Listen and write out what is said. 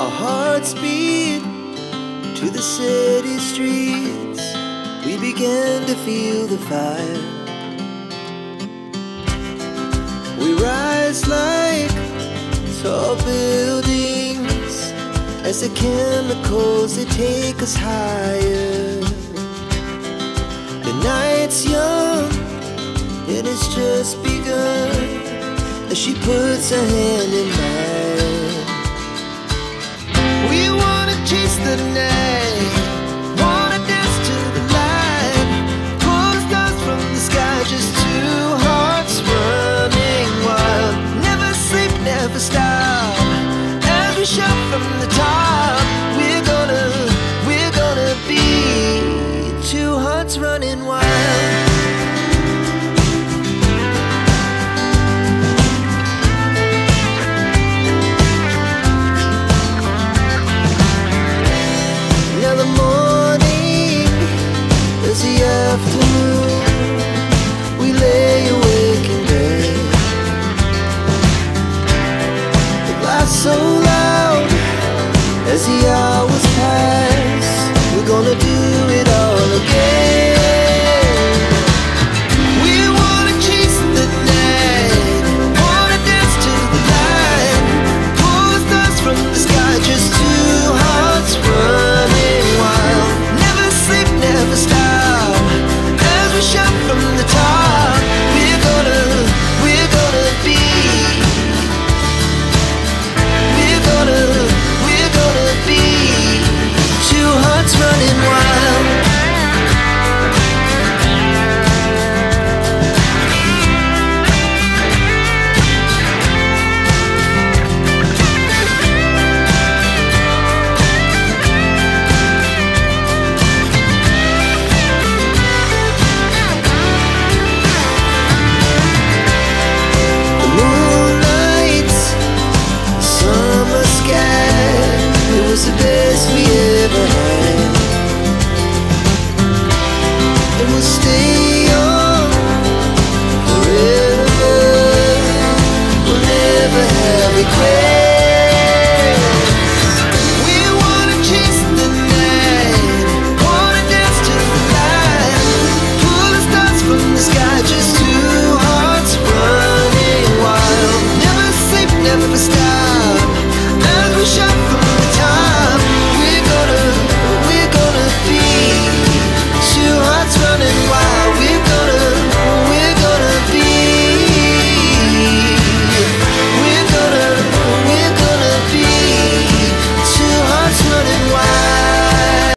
Our hearts beat to the city streets. We began to feel the fire. We rise like tall buildings as the chemicals, they take us higher. The night's young, it has just begun, as she puts her hand in mine. We wanna chase the night, wanna dance to the light, pull the stars from the sky, just two hearts running wild. Never sleep, never stop, as we shout from the top. We're gonna be two hearts running wild. Now the morning is the afternoon. We lay awake in bed. The blast so loud as the